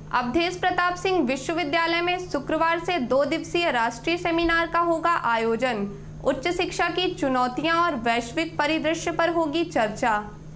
अवधेश प्रताप सिंह विश्वविद्यालय में शुक्रवार से 2 दिवसीय राष्ट्रीय सेमिनार का होगा आयोजन। उच्च शिक्षा की चुनौतियां और वैश्विक परिदृश्य पर होगी चर्चा।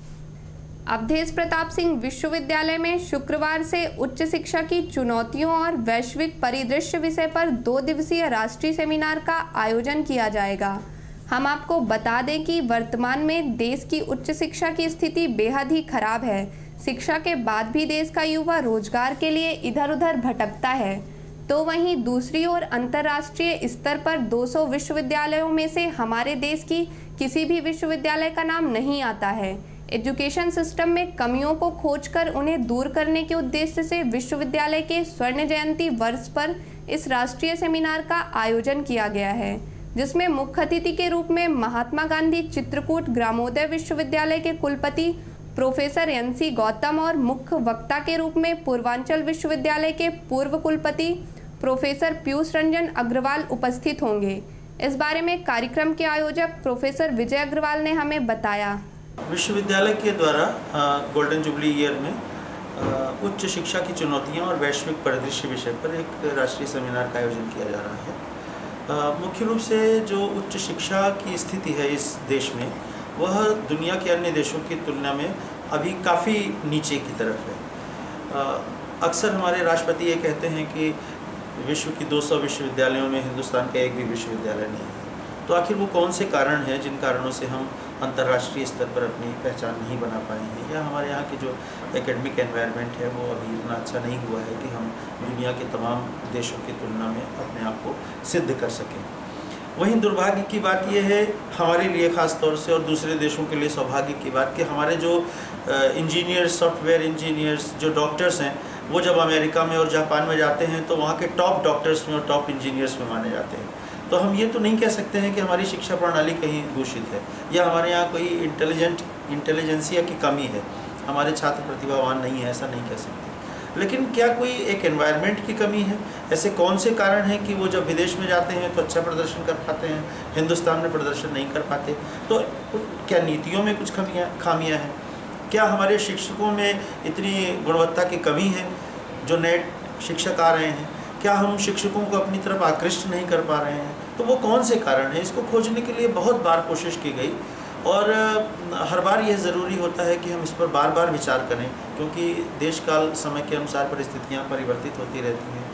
अवधेश प्रताप सिंह विश्वविद्यालय में शुक्रवार से उच्च शिक्षा की चुनौतियों और वैश्विक परिदृश्य विषय पर 2 दिवसीय राष्ट्रीय सेमिनार का आयोजन किया जाएगा। हम आपको बता दें कि वर्तमान में देश की उच्च शिक्षा की स्थिति बेहद ही खराब है। शिक्षा के बाद भी देश का युवा रोजगार के लिए इधर उधर भटकता है, तो वहीं दूसरी ओर अंतर्राष्ट्रीय स्तर पर 200 विश्वविद्यालयों में से हमारे देश की किसी भी विश्वविद्यालय का नाम नहीं आता है। एजुकेशन सिस्टम में कमियों को खोजकर उन्हें दूर करने के उद्देश्य से विश्वविद्यालय के स्वर्ण जयंती वर्ष पर इस राष्ट्रीय सेमिनार का आयोजन किया गया है, जिसमें मुख्य अतिथि के रूप में महात्मा गांधी चित्रकूट ग्रामोदय विश्वविद्यालय के कुलपति प्रोफेसर एनसी गौतम और मुख्य वक्ता के रूप में पूर्वांचल विश्वविद्यालय के पूर्व कुलपति प्रोफेसर पीयूष रंजन अग्रवाल उपस्थित होंगे। इस बारे में कार्यक्रम के आयोजक प्रोफेसर विजय अग्रवाल ने हमें बताया। विश्वविद्यालय के द्वारा गोल्डन जुबली ईयर में उच्च शिक्षा की चुनौतियां और वैश्विक परिदृश्य विषय पर एक राष्ट्रीय सेमिनार का आयोजन किया जा रहा है। मुख्य रूप से जो उच्च शिक्षा की स्थिति है इस देश में, वह दुनिया के अन्य देशों की तुलना में अभी काफ़ी नीचे की तरफ है। अक्सर हमारे राष्ट्रपति ये कहते हैं कि विश्व की 200 विश्वविद्यालयों में हिंदुस्तान का एक भी विश्वविद्यालय नहीं है। तो आखिर वो कौन से कारण हैं जिन कारणों से हम अंतर्राष्ट्रीय स्तर पर अपनी पहचान नहीं बना पाए हैं, या हमारे यहाँ की जो एकेडमिक एनवायरनमेंट है वो अभी इतना अच्छा नहीं हुआ है कि हम दुनिया के तमाम देशों की तुलना में अपने आप को सिद्ध कर सकें। वहीं दुर्भाग्य की बात यह है हमारे लिए ख़ास तौर से, और दूसरे देशों के लिए सौभाग्य की बात, कि हमारे जो इंजीनियर्स, सॉफ्टवेयर इंजीनियर्स, जो डॉक्टर्स हैं, वो जब अमेरिका में और जापान में जाते हैं तो वहाँ के टॉप डॉक्टर्स में और टॉप इंजीनियर्स में माने जाते हैं। तो हम ये तो नहीं कह सकते हैं कि हमारी शिक्षा प्रणाली कहीं दूषित है या हमारे यहाँ कोई इंटेलिजेंसिया की कमी है, हमारे छात्र प्रतिभावान नहीं है, ऐसा नहीं कह सकते। लेकिन क्या कोई एक एनवायरनमेंट की कमी है? ऐसे कौन से कारण हैं कि वो जब विदेश में जाते हैं तो अच्छा प्रदर्शन कर पाते हैं, हिंदुस्तान में प्रदर्शन नहीं कर पाते? तो क्या नीतियों में कुछ खामियां हैं? क्या हमारे शिक्षकों में इतनी गुणवत्ता की कमी है? जो नए शिक्षक आ रहे हैं, क्या हम शिक्षकों को अपनी तरफ आकृष्ट नहीं कर पा रहे हैं? तो वो कौन से कारण हैं? इसको खोजने के लिए बहुत बार कोशिश की गई, और हर बार यह ज़रूरी होता है कि हम इस पर बार बार विचार करें, क्योंकि देश काल समय के अनुसार परिस्थितियाँ परिवर्तित होती रहती हैं।